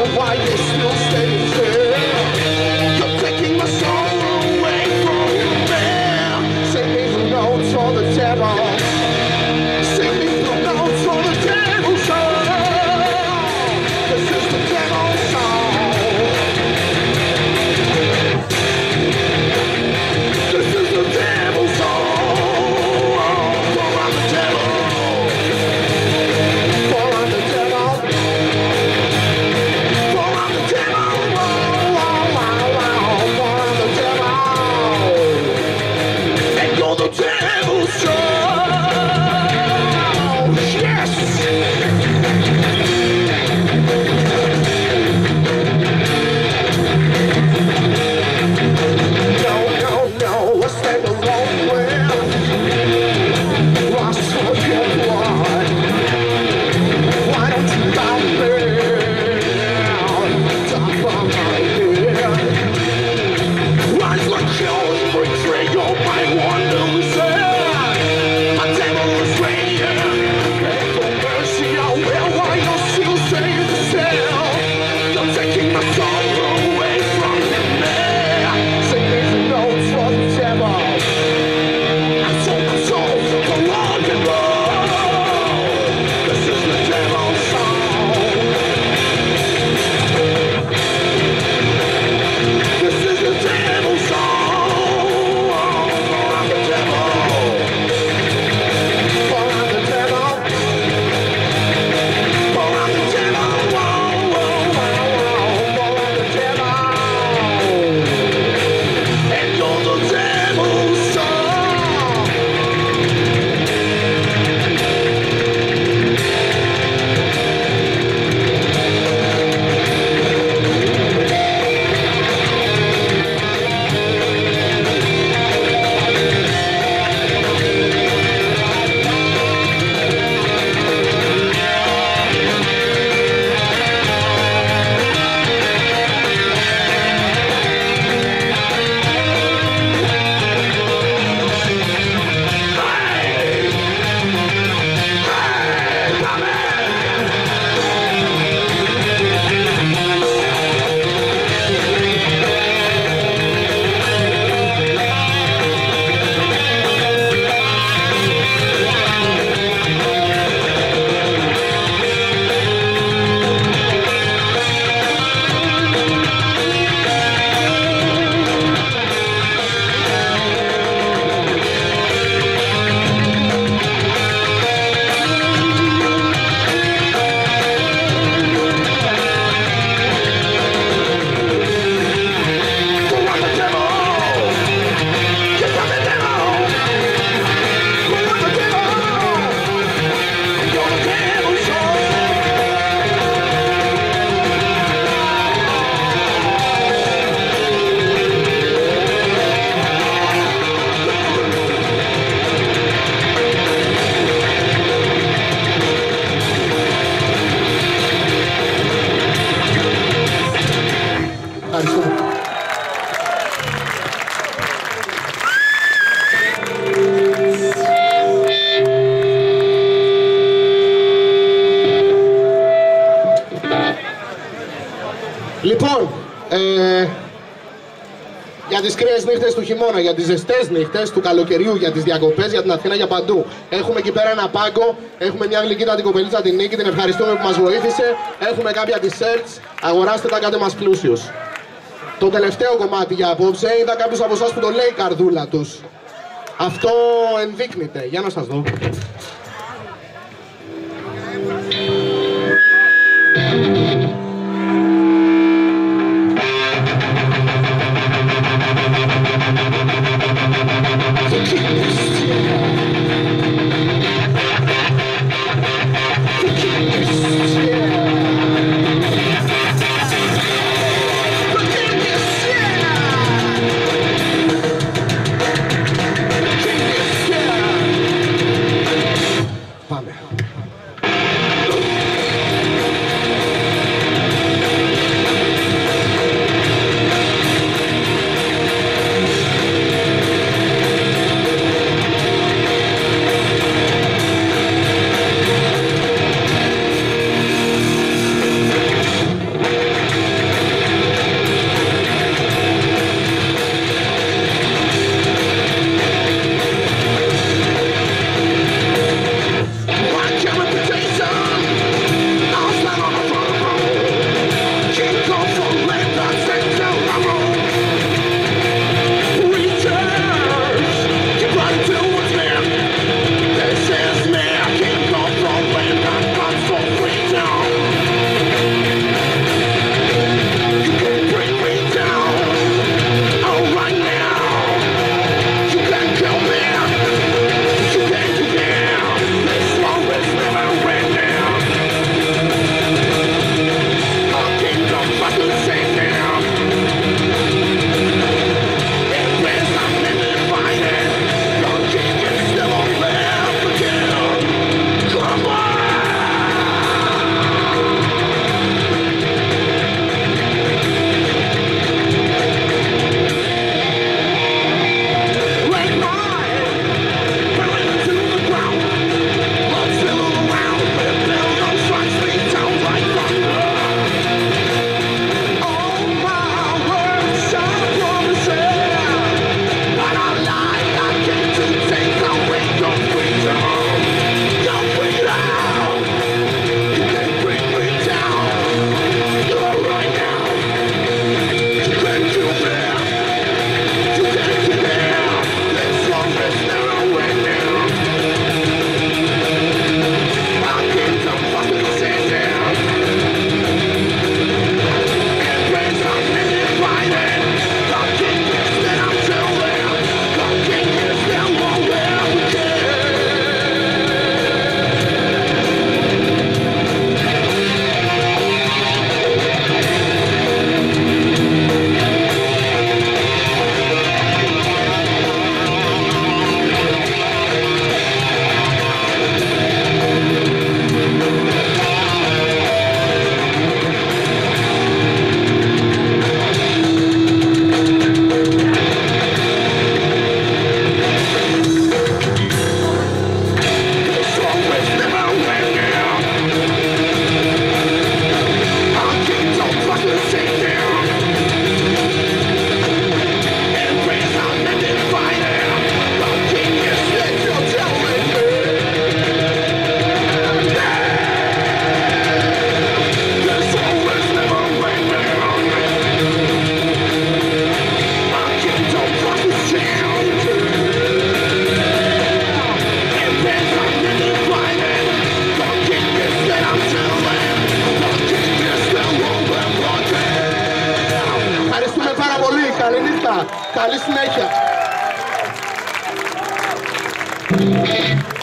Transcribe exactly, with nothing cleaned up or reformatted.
why you're still staying here. You're taking my soul away from me. Send me the notes for the devil. Send me the notes for the devil's song. This is the devil's song. This is the devil's song. For I'm the devil. For I'm the devil. For I'm the devil. For I'm the devil. And you're the devil's son. Yes. No, no, no, I stand the wrong way. Lost for your blood. Why don't you love me? Top of my head. Rise like yours, betray your my wonder wizard. My devil is raging. Beg for mercy, I will while you're still staying still. You're taking my sorrow away from me. Sing me the notes for the devil. I sold my soul for rock and roll. This is the devil's song. This is the devil's song. For I'm the devil. For I'm the devil. For I'm the devil. Whoa, whoa, whoa, whoa. For I'm the devil. And you're the devil's son. Ευχαριστούμε. Λοιπόν, ε, για τις κρύες νύχτες του χειμώνα, για τις ζεστές νύχτες του καλοκαιριού, για τις διακοπές, για την Αθήνα, για παντού. Έχουμε εκεί πέρα ένα πάγκο, έχουμε μια γλυκύτατη κοπελίτσα την Νίκη, την ευχαριστούμε που μας βοήθησε. Έχουμε κάποια t-shirts, αγοράστε τα, κάντε μας πλούσιους. Το τελευταίο κομμάτι για απόψε, είδα κάποιους από εσάς που το λέει η καρδούλα τους. Αυτό ενδείκνυται, για να σας δω. Καλή νύχτα. Καλή συνέχεια.